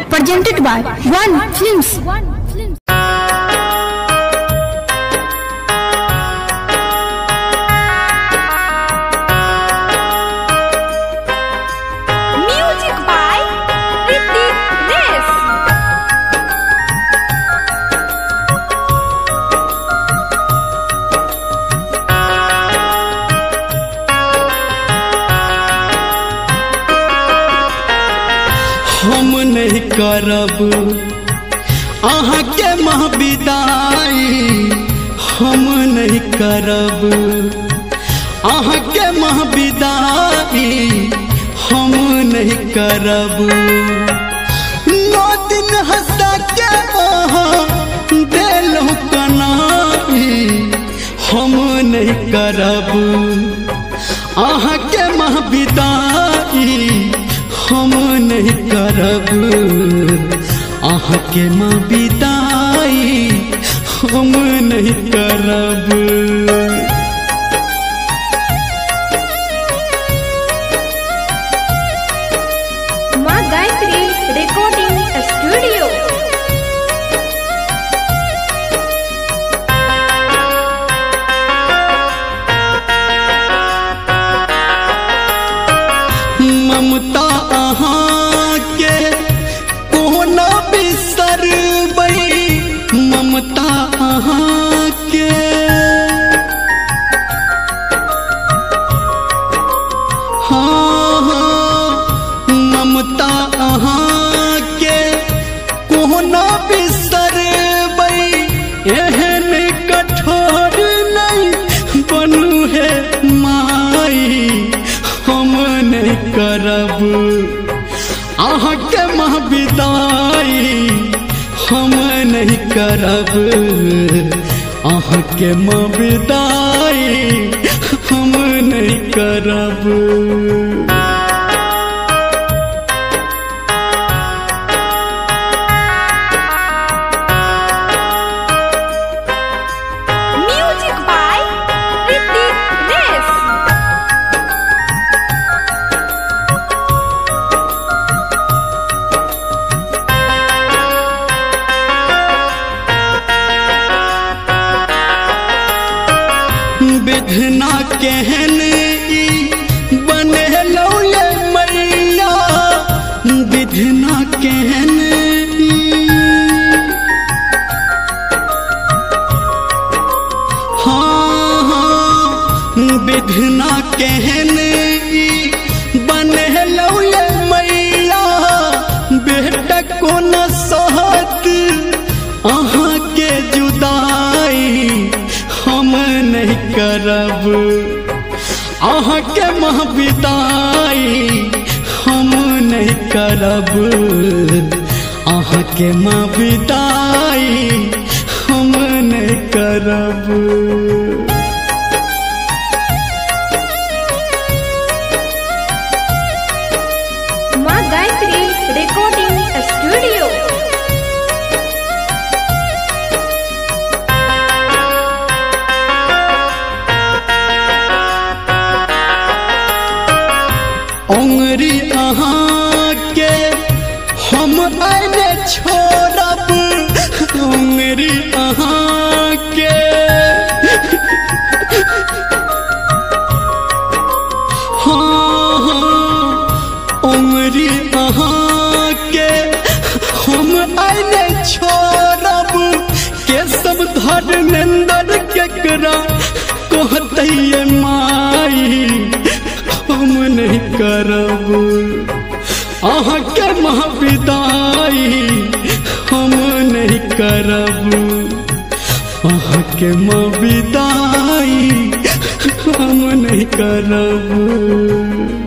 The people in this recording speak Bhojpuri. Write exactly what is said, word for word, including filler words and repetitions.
presented by One Films. Music by Ritik Des. हम नहीं करब अहाँ के महविदाई, हम नहीं करब अहाँ के महविदाई, हम नहीं करब। नौ दिन हंसा के दिल कनाई, हम नहीं करब अहाँ के महविदाई, हम नहीं करब अहाँ के महविदाई, हम नहीं करब। माँ गायत्री रिकॉर्डिंग स्टूडियो। ममता अहाँ के कोना बिसरबै, ममता अहाँ के हाँ हाँ ममता अहाँ के कोना बिसरबै, एहन कठोर नहीं बनू है माई, हम नहीं करब अहाँ के महविदाई, हम नहीं करब अहाँ के महविदाई, हम नहीं करब। Music by Ritik Des. विधना केहन ई बनेलौ ये मैया, विधना केहन ई हाँ हाँ विधना केहन ई बनेलौ ये मैया, बेटा को न सहत अहाँ के जुदाई, हम नहीं करब अहाँ के महविदाई, हम नहीं करब अहाँ के महविदाई, हम नहीं करब। माँ गायत्री रिकॉर्डिंग स्टूडियो। उंगरी अहाँ के हम आने छोड़ब, उंगरी अहाँ के हाँ हाँ उंगरी अहाँ के हम आने छोड़ब, के सब धर्मेंद्र केकरा कहते माई, हम नहीं करब अहाँ के महविदाई, हम नहीं करब अहाँ के महविदाई, हम नहीं करब।